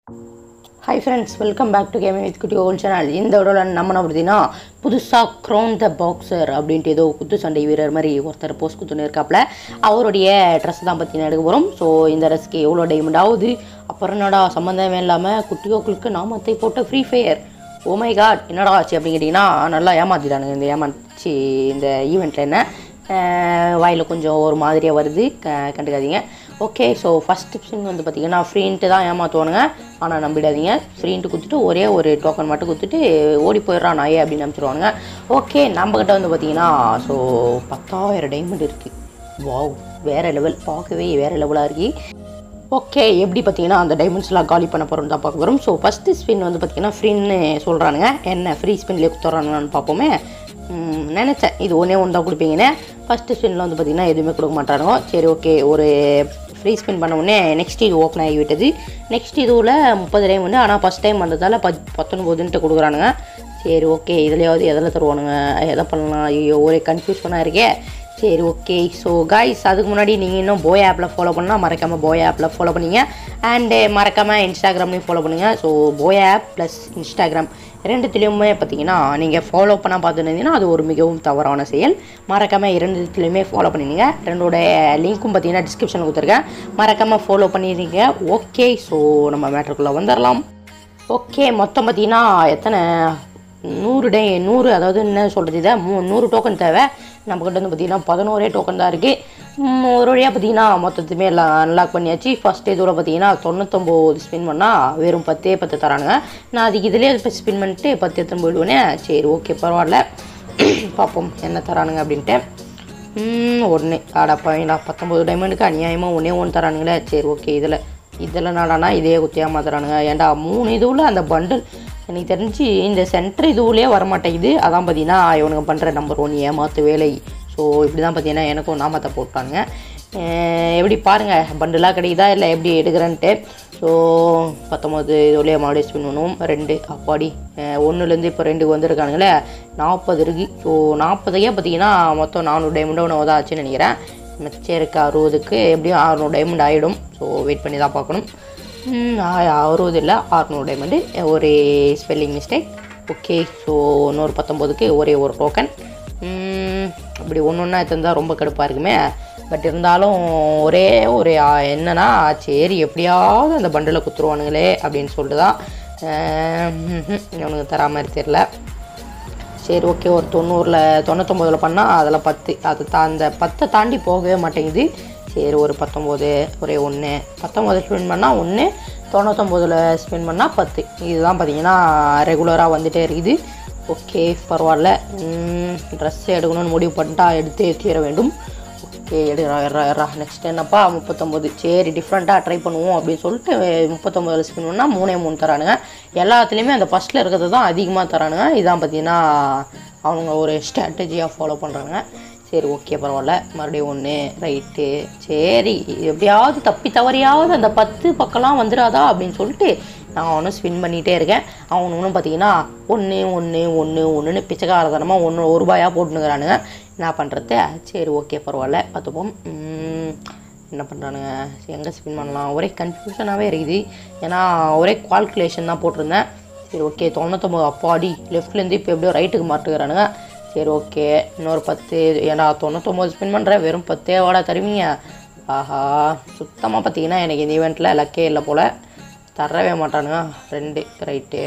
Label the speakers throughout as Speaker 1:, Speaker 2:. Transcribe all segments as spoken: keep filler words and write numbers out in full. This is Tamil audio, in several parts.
Speaker 1: Hi friends, welcome back to Gaming with Kutty old channel. இந்த வீடியோல நம்ம என்ன பண்றோம்னா புதுசா crown the boxer அப்படினு ஏதோ குத்து சண்டை வீரர் மாதிரி ஒருத்தர் போஸ்ட் குத்துன இருக்காப்ல அவருடைய Dress தான் பத்தி எடுக்க போறோம். சோ இந்த Dressக்கு எவ்வளவு டைமண்ட் ஆகுது அப்புறம் என்னடா சம்பந்தமே இல்லாம குட்டி கோகுலுக்கு நாமத்தை போட்ட free fire oh my god என்னடா ஆச்சு அப்படி கேட்டிங்கன்னா நல்லா ஏமாத்திட்டானுங்க இந்த ஏமாச்சி இந்த ஈவெண்ட்ல என்ன வாயில கொஞ்சம் ஒரு மாதிரியா வருது கண்டுக்காதீங்க. ஓகே ஸோ ஃபஸ்ட் டிப்ஸிங் வந்து பார்த்தீங்கன்னா ஃப்ரீன்ட்டு தான் ஏமாற்றுவானுங்க ஆனால் நம்பிடாதீங்க. ஃப்ரீன்ட்டு கொடுத்துட்டு ஒரே ஒரு டோக்கன் மட்டும் கொடுத்துட்டு ஓடி போயிடுறான் நாயே அப்படின்னு நம்பிச்சிருவானுங்க. ஓகே நம்மக்கிட்ட வந்து பார்த்தீங்கன்னா ஸோ பத்தாயிரம் டைமண்ட் இருக்குது. வாவ் வேறு லெவல், பார்க்கவே வேறு லெவலாக இருக்குது. ஓகே எப்படி பார்த்தீங்கன்னா அந்த டைமண்ட்ஸ்லாம் காலி பண்ண போகிறோம் தான் பார்க்க போகிறோம். ஸோ ஃபஸ்ட்டு ஸ்பின் வந்து பார்த்தீங்கன்னா ஃப்ரீன்னு சொல்கிறானுங்க. என்ன ஃப்ரீ ஸ்பின்லேயே கொடுத்துட்றானுங்கன்னு பார்ப்போமே. நினச்சேன் இது ஒன்றே ஒன்று தான் கொடுப்பீங்கன்னு. ஃபஸ்ட்டு ஸ்பின்னில் வந்து பார்த்திங்கன்னா எதுவுமே கொடுக்க மாட்டானுங்க. சரி ஓகே ஒரு ஃப்ரீ ஸ்பின் பண்ண உடனே நெக்ஸ்ட் இது ஓப்பன் ஆகி விட்டது. நெக்ஸ்ட் இதுவில் முப்பது டைம் வந்து ஆனால் ஃபஸ்ட் டைம் வந்ததால் பத் பத்தொன்பதுன்ட்டு கொடுக்குறானுங்க. சரி ஓகே இதுலையாவது எதில் தருவானுங்க எதை பண்ணலாம் ஐயோ ஒரே கன்ஃபியூஷனாக இருக்கே. சரி ஓகே ஸோ காய்ஸ் அதுக்கு முன்னாடி நீங்கள் இன்னும் போய் ஆப்பில் ஃபாலோ பண்ணால் மறக்காமல் போய் ஆப்பில் ஃபாலோ பண்ணிங்க. அண்டு மறக்காமல் இன்ஸ்டாகிராம்லேயும் ஃபாலோ பண்ணுங்கள். ஸோ போய் ஆப் ப்ளஸ் இன்ஸ்டாகிராம் ரெண்டுத்துலேயுமே பார்த்தீங்கன்னா நீங்கள் ஃபாலோ பண்ணால் பார்த்துருந்தீங்கன்னா அது ஒரு மிகவும் தவறான செயல். மறக்காமல் இரண்டுத்துலேயுமே ஃபாலோ பண்ணிடுங்க. ரெண்டோட லிங்க்கும் பார்த்தீங்கன்னா டிஸ்கிரிப்ஷனில் கொடுத்துருக்கேன், மறக்காமல் ஃபாலோ பண்ணிடுங்க. ஓகே ஸோ நம்ம மேட்ருக்குள்ளே வந்துடலாம். ஓகே மொத்தம் பார்த்தீங்கன்னா எத்தனை நூறு டே நூறு அதாவது என்ன சொல்கிறது இதை மூ நூறு டோக்கன் தேவை. நம்மக்கிட்ட வந்து பார்த்திங்கன்னா பதினோரே டோக்கன் தான் இருக்குது. ஒரு வழியாக பார்த்திங்கன்னா மொத்தத்துமே எல்லாம் அன்லாக் பண்ணியாச்சு. ஃபஸ்ட் இதோட பார்த்திங்கன்னா தொண்ணூத்தொம்பது ஸ்பின் பண்ணால் வெறும் பத்தே பத்து தரானுங்க. நான் அதுக்கு இதிலே இப்போ ஸ்பின் பண்ணிட்டு பத்து எத்தனை போயிடுவேனே. சரி ஓகே பரவாயில்ல பார்ப்போம் என்ன தரானுங்க அப்படின்ட்டு. ஒன்று ஆடாப்பாங்களா பத்தொம்பது டைமண்டுக்கு அநியாயமாக ஒன்றே ஒன்று தரானுங்களே. சரி ஓகே இதில் இதில் நாடானா இதே குத்தியாமல் தரானுங்க. ஏன்டா மூணு இதுவில் அந்த பண்டில் எனக்கு தெரிஞ்சு இந்த சென்டர் இதுவுலேயே வரமாட்டேங்குது. அதான் பார்த்தீங்கன்னா இவனுங்க பண்ணுற நம்பர் ஒன் ஏமாற்று வேலை. ஸோ இப்படி தான் பார்த்தீங்கன்னா எனக்கும் நாமத்தை போட்டானுங்க. எப்படி பாருங்கள் பண்டிலாக கிடைக்குதா இல்லை எப்படி எடுக்கிறேன்ட்டு. ஸோ பத்தொம்பது இதுலேயே மறுபடியும் ஸ்பின் பண்ணுவோம். ரெண்டு அப்பாடி ஒன்றுலேருந்து இப்போ ரெண்டுக்கு வந்துருக்கானுங்களே நாற்பது இருக்குது. ஸோ நாற்பதையே பார்த்தீங்கன்னா மொத்தம் நானூறு டைமண்டோ ஒன்று தான் ஆச்சுன்னு நினைக்கிறேன். மிச்சம் இருக்க அறுபதுக்கு எப்படியும் அறுநூறு டைமண்ட் ஆகிடும். ஸோ வெயிட் பண்ணி தான் பார்க்கணும். அறுபது இல்லை அறுநூறு டைமண்டு ஒரு ஸ்பெல்லிங் மிஸ்டேக். ஓகே ஸோ இன்னொரு பத்தொம்போதுக்கு ஒரே ஒரு டோக்கன். அப்படி ஒன்று ஒன்றா எடுத்துருந்தால் ரொம்ப கடுப்பாக இருக்குமே. பட் இருந்தாலும் ஒரே ஒரு என்னன்னா சரி எப்படியாவது அந்த பண்டில் குத்துருவானுங்களே அப்படின்னு சொல்லிட்டு தான் இவனுக்கு தரா மாதிரி தெரில. சரி ஓகே ஒரு தொண்ணூறில் தொண்ணூத்தொம்பதில் பண்ணால் அதில் பத்து அது தா அந்த பத்தை தாண்டி போகவே மாட்டேங்குது. சரி ஒரு பத்தொம்போது ஒரே ஒன்று பத்தொம்போது ஸ்பின் பண்ணால் ஒன்று தொண்ணூத்தொம்போதில் ஸ்பின் பண்ணால் பத்து இதுதான் பார்த்தீங்கன்னா ரெகுலராக வந்துகிட்டே இருக்குது. ஓகே பரவாயில்ல. ட்ரெஸ் எடுக்கணும்னு முடிவு பண்ணிட்டா எடுத்து தீர வேண்டும். ஓகே எடுறா நெக்ஸ்ட் என்னப்பா முப்பத்தொம்போது சரி டிஃப்ரெண்ட்டாக ட்ரை பண்ணுவோம் அப்படின்னு சொல்லிட்டு முப்பத்தொம்போதில் ஸ்பின் பண்ணால் மூணே மூணு தரானுங்க. எல்லாத்துலேயுமே அந்த ஃபஸ்ட்டில் இருக்கிறது தான் அதிகமாக தரானுங்க. இதான் பார்த்தீங்கன்னா அவங்க ஒரு ஸ்ட்ராட்டஜியாக ஃபாலோ பண்ணுறாங்க. சரி ஓகே பரவாயில்ல மறுபடியும் ஒன்று ரைட்டு. சரி எப்படியாவது தப்பி தவறியாவது அந்த பத்து பக்கம்லாம் வந்துடாதா அப்படின்னு சொல்லிட்டு நான் அவனும் ஸ்பின் பண்ணிகிட்டே இருக்கேன். அவனும் பார்த்தீங்கன்னா ஒன்று ஒன்று ஒன்று ஒன்றுன்னு பிச்சைக்காரதனமாக ஒன்று ஒரு ரூபாயாக போட்டுனுங்கிறானுங்க. என்ன பண்ணுறது. சரி ஓகே பரவாயில்ல பார்த்துப்போம். என்ன பண்ணுறானுங்க எங்கே ஸ்பின் பண்ணலாம் ஒரே கன்ஃபியூஷனாகவே இருக்குது. ஏன்னா ஒரே கால்குலேஷன் தான் போட்டிருந்தேன். சரி ஓகே தொண்ணூத்தொம்பது அப்பாடி லெஃப்ட்லேருந்து இப்போ எப்படியோ ரைட்டுக்கு மாட்டுக்கிறானுங்க. சரி ஓகே இன்னொரு பத்து ஏன்னா தொண்ணூத்தொம்பது ஸ்பின் பண்ணுறேன் வெறும் பத்தே வாடா தருவீங்க. ஆஹா சுத்தமாக பார்த்தீங்கன்னா எனக்கு இந்த ஈவெண்ட்டில் லக்கே இல்லை போல் தரவே மாட்டானுங்க. ரெண்டு ரைட்டு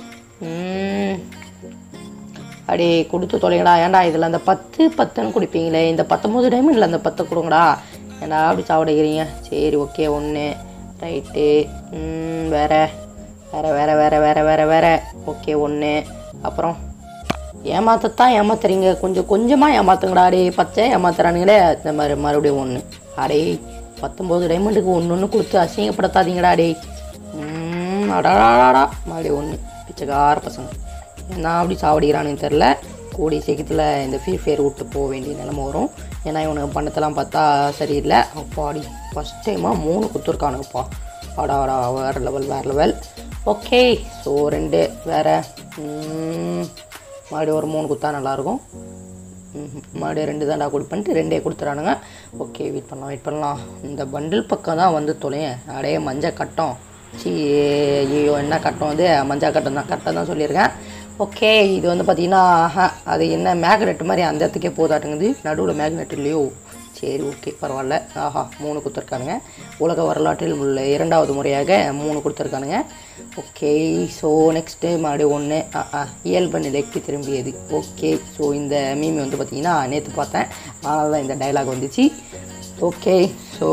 Speaker 1: அப்படி கொடுத்து தொலைங்கடா. ஏன்டா இதில் அந்த பத்து பத்துன்னு கொடுப்பீங்களே இந்த பத்தொம்பது டைமண்டில் அந்த பத்து கொடுங்கடா ஏன்டா அப்படி சாப்பிடுக்கிறீங்க. சரி ஓகே ஒன்று ரைட்டு வேறு வேறு வேறு வேறு வேறு வேறு வேறு ஓகே ஒன்று அப்புறம் ஏமாத்தத்தான் ஏமாத்துறீங்க கொஞ்சம் கொஞ்சமாக ஏமாத்துங்கடா. அடே பச்சை ஏமாத்துறானுங்களே இந்த மாதிரி மறுபடியும் ஒன்று அடே பத்தொம்போது டைமண்டுக்கு ஒன்று ஒன்று கொடுத்து அசிங்கப்படுத்தாதீங்கடா. அடே அடாடாடா மறுபடியும் ஒன்று பிச்சைக்கார பசங்க என்ன அப்படி சாவடிக்கிறானுன்னு தெரில. கூடிய சீக்கிரத்தில் இந்த ஃப்ரீ ஃபயர் விட்டு போக வேண்டிய நிலமை வரும். ஏன்னா இவனுக்கு பண்ணத்தெல்லாம் பார்த்தா சரியில்லை. அப்பாடி ஃபஸ்ட் டைமாக மூணு கொடுத்துருக்கானுங்கப்பா. ஆடா ஆடா வேறு லெவல் வேறு லெவல். ஓகே ஸோ ரெண்டு வேறு மறுபடியும் ஒரு மூணு கொடுத்தா நல்லாயிருக்கும். மறுபடியும் ரெண்டு தான்டா கொடுப்பேன்ட்டு ரெண்டே கொடுத்துறானுங்க. ஓகே வெயிட் பண்ணலாம் வெயிட் பண்ணலாம் இந்த பண்டில் பக்கம் தான் வந்து தொலையேன். அடையே மஞ்சள் கட்டம் சி ஐயோ என்ன கட்டம் வந்து மஞ்சள் கட்டம் தான் கரெக்டாக தான் சொல்லியிருக்கேன். ஓகே இது வந்து பார்த்திங்கன்னா அது என்ன மேக்னெட் மாதிரி அந்த இடத்துக்கே போதாட்டுங்குது. நடுவில் மேக்னெட் இல்லையோ? சரி ஓகே பரவாயில்ல. ஆஹா மூணு கொடுத்துருக்கானுங்க. உலக வரலாற்றில் உள்ள இரண்டாவது முறையாக மூணு கொடுத்துருக்கானுங்க. ஓகே ஸோ நெக்ஸ்ட்டு மறுபடியும் ஒன்று ஆ இயல்பு நிலைக்கு திரும்பியது. ஓகே ஸோ இந்த மீம் வந்து பார்த்திங்கன்னா நேற்று பார்த்தேன், அதனால தான் இந்த டைலாக் வந்துச்சு. ஓகே ஸோ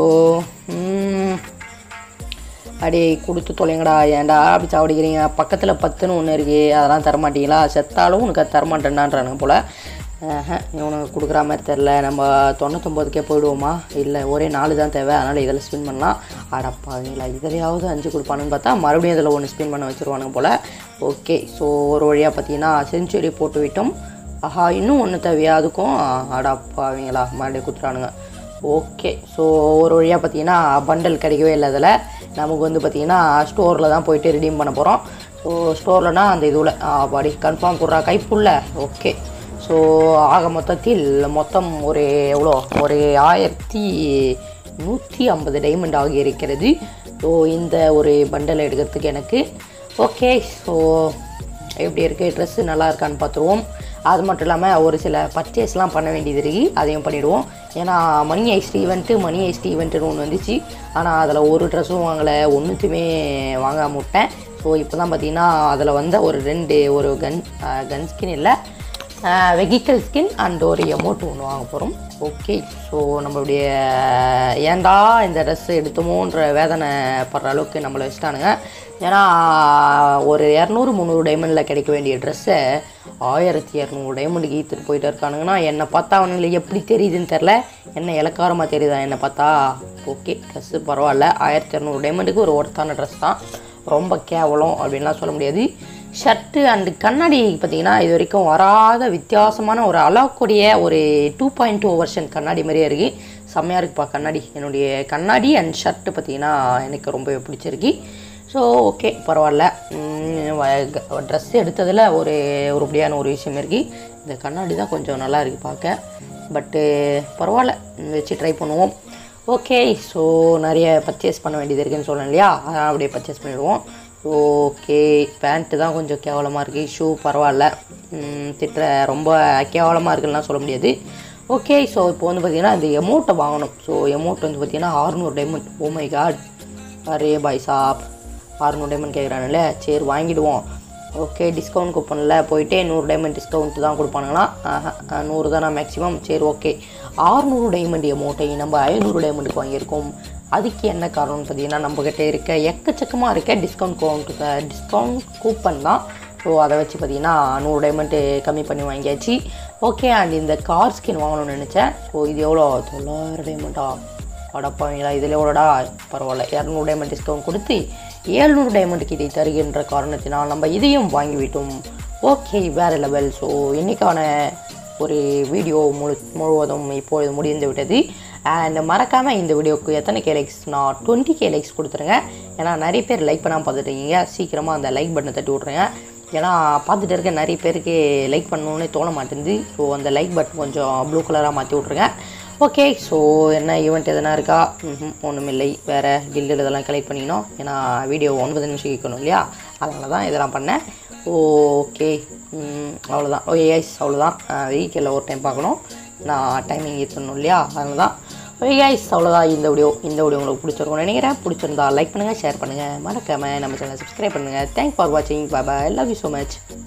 Speaker 1: அடி கொடுத்து தொலைங்கடா, ஏன்டா அப்படி சாவடிக்கிறீங்க? பக்கத்தில் பத்துன்னு ஒன்று இருக்குது, அதெல்லாம் தரமாட்டீங்களா? செத்தாலும் உனக்கு அது தரமாட்டேன்னான்றானுங்க போல். இவனுக்கு கொடுக்குற மாதிரி தெரில. நம்ம தொண்ணூத்தொம்பதுக்கே போயிடுவோமா? இல்லை ஒரே நாலு தான் தேவை, அதனால் இதில் ஸ்பின் பண்ணலாம். அடப்பாங்களா இதிலையாவது அஞ்சு கொடுப்பானுன்னு பார்த்தா மறுபடியும் இதில் ஒன்று ஸ்பின் பண்ண வச்சுருவானுங்க போல். ஓகே ஸோ ஒரு வழியாக பார்த்தீங்கன்னா செஞ்சுரி போட்டு விட்டோம். ஆஹா இன்னும் ஒன்று தேவையா அதுக்கும்? அடப்பாவீங்களா மறுபடியும் கொடுத்துறானுங்க. ஓகே ஸோ ஒரு வழியாக பார்த்தீங்கன்னா பண்டல் கிடைக்கவே இல்லை. அதில் நமக்கு வந்து பார்த்திங்கன்னா ஸ்டோரில் தான் போயிட்டு ரிடீம் பண்ண போகிறோம். ஸோ ஸ்டோர்லனா அந்த இதுவில் பாடி கன்ஃபார்ம் கொடுறா கைப்புள்ள. ஓகே ஸோ ஆக மொத்தத்தில் மொத்தம் ஒரு எவ்வளோ ஒரு ஆயிரத்தி நூற்றி ஐம்பது டைமண்ட் ஆகி இருக்கிறது. ஸோ இந்த ஒரு பண்டல் எடுக்கிறதுக்கு எனக்கு. ஓகே ஸோ எப்படி இருக்குது ட்ரெஸ்ஸு நல்லா இருக்கான்னு பார்த்துருவோம். அது மட்டும் இல்லாமல் ஒரு சில பர்ச்சேஸ்லாம் பண்ண வேண்டியது இருக்குது, அதையும் பண்ணிவிடுவோம். ஏன்னா money heist event money heist ஈவெண்ட்டுன்னு ஒன்று வந்துச்சு, ஆனால் அதில் ஒரு ட்ரெஸ்ஸும் வாங்கலை, ஒன்றுத்துமே வாங்காம விட்டேன். ஸோ இப்போ தான் பார்த்திங்கன்னா அதில் வந்த ஒரு ரெண்டு ஒரு கன் கன் ஸ்கின் இல்லை வெஹிக்கல் ஸ்கின் அண்ட் ஒரு எமோட் ஒன்று வாங்க போகிறோம். ஓகே ஸோ நம்மளுடைய ஏன்டா இந்த ட்ரெஸ் எடுத்தோமோன்ற வேதனை படுற அளவுக்கு நம்மளை வச்சுட்டானுங்க. ஏன்னா ஒரு இரநூறு முந்நூறு டைமண்டில் கிடைக்க வேண்டிய ட்ரெஸ்ஸை ஆயிரத்தி இரநூறு டைமண்டுக்கு ஈத்துட்டு போயிட்டு இருக்கானுங்கன்னா என்னை பார்த்தா அவனுங்களுக்கு எப்படி தெரியுதுன்னு தெரில. என்ன இலக்காரமாக தெரியுதா என்னை பார்த்தா? ஓகே ட்ரெஸ்ஸு பரவாயில்ல, ஆயிரத்தி இரநூறு டைமண்டுக்கு ஒரு ஒர்த்தான ட்ரெஸ் தான், ரொம்ப கேவலம் அப்படின்லாம் சொல்ல முடியாது. ஷர்ட்டு அண்டு கண்ணாடி பார்த்திங்கன்னா இது வரைக்கும் வராத வித்தியாசமான ஒரு அளவுக்கூடிய ஒரு டூ பாயிண்ட் டூ வெர்ஷன் கண்ணாடி மாதிரியே இருக்குது. செம்மையாக இருக்குப்பா கண்ணாடி. என்னுடைய கண்ணாடி அண்ட் ஷர்ட்டு பார்த்திங்கன்னா எனக்கு ரொம்ப பிடிச்சிருக்கு. ஸோ ஓகே பரவாயில்ல. ட்ரெஸ் எடுத்ததில் ஒரு உருப்படியான ஒரு விஷயம் இருக்குது. இந்த கண்ணாடி தான் கொஞ்சம் நல்லா இருக்குது பார்க்க, பட்டு பரவாயில்ல வச்சு ட்ரை பண்ணுவோம். ஓகே ஸோ நிறைய பர்ச்சேஸ் பண்ண வேண்டியது இருக்குதுன்னு சொன்னேன் இல்லையா, அதனால் அப்படியே பர்ச்சேஸ் பண்ணிவிடுவோம். ஓகே பேண்ட்டு தான் கொஞ்சம் கேவலமாக இருக்குது, ஷூ பரவாயில்ல, திட்டுற ரொம்ப கேவலமாக இருக்குதுலாம் சொல்ல முடியாது. ஓகே ஸோ இப்போ வந்து பார்த்திங்கன்னா இந்த எமௌண்ட்டை வாங்கணும். ஸோ எமௌண்ட் வந்து பார்த்திங்கன்னா அறுநூறு டைமண்ட். ஓ மை காட் அரே பாய் சாப் அறுநூறு டைமண்ட் கேட்குறானுல்ல, சரி வாங்கிடுவோம். ஓகே டிஸ்கவுண்ட் கூப்பனில் போயிட்டு நூறு டைமண்ட் டிஸ்கவுண்ட் தான் கொடுப்பானுங்களா? நூறு தானே மேக்ஸிமம். சரி ஓகே அறுநூறு டைமண்ட் எமௌண்ட்டை நம்ம ஐநூறு டைமண்டுக்கு வாங்கியிருக்கோம். அதுக்கு என்ன காரணம்னு பார்த்தீங்கன்னா நம்மக்கிட்ட இருக்க எக்கச்சக்கமாக இருக்க டிஸ்கவுண்ட் கவுண்ட்டு டிஸ்கவுண்ட் கூப்பன் தான். ஸோ அதை வச்சு பார்த்திங்கன்னா நூறு டைமண்ட்டு கம்மி பண்ணி வாங்கியாச்சு. ஓகே அண்ட் இந்த கார் ஸ்கின் வாங்கணும்னு நினச்சேன். ஸோ இது எவ்வளோ? தொள்ளாயிரம் டைமண்டா? அடப்பாங்களா இதில் எவ்வளோடா? பரவாயில்ல இரநூறு டைமண்ட் டிஸ்கவுண்ட் கொடுத்து ஏழ்நூறு டைமண்டுக்கு இதை தருகின்ற காரணத்தினால் நம்ம இதையும் வாங்கிவிட்டோம். ஓகே வேறு லெவல். ஸோ இன்றைக்கான ஒரு வீடியோ முழு முழுவதும் இப்பொழுது முடிந்து விட்டது. அண்ட் மறக்காமல் இந்த வீடியோவுக்கு எத்தனை கே லைக்ஸ்? நான் டுவெண்ட்டி கே லைக்ஸ் கொடுத்துருங்க. ஏன்னா நிறைய பேர் லைக் பண்ணாமல் பார்த்துட்ருக்கீங்க, சீக்கிரமாக அந்த லைக் பட்டனை தட்டி விட்ருங்க. ஏன்னா பார்த்துட்டு இருக்க நிறைய பேருக்கு லைக் பண்ணணுன்னே தோண மாட்டேங்குது. ஸோ அந்த லைக் பட்டன் கொஞ்சம் ப்ளூ கலராக மாற்றி விட்ருங்க. ஓகே ஸோ என்ன ஈவெண்ட் எதனா இருக்கா? ம் ஒன்றும் இல்லை. வேறு கில்டில் இதெல்லாம் கலெக்ட் பண்ணிக்கணும், ஏன்னா வீடியோ ஒன்பது நிமிஷம் கேட்கணும் இல்லையா, அதனால தான் இதெல்லாம் பண்ணேன். ஓகே அவ்வளோதான். ஓகே கைஸ் அவ்வளோதான். வெஹிக்கிளில் ஒரு டைம் பார்க்கணும், நான் டைமிங் ஏற்றணும் இல்லையா, அதனால தான். ஓகே கைஸ் அவ்வளோதான் இந்த வீடியோ. இந்த வீடியோ உங்களுக்கு பிடிச்சிருக்கும்னு நினைக்கிறேன். பிடிச்சிருந்தா லைக் பண்ணுங்கள், ஷேர் பண்ணுங்கள், மறக்காமல் நம்ம சேனலை சப்ஸ்கிரைப் பண்ணுங்கள். தேங்க்ஸ் ஃபார் வாட்சிங். Bye bye. Love you so much.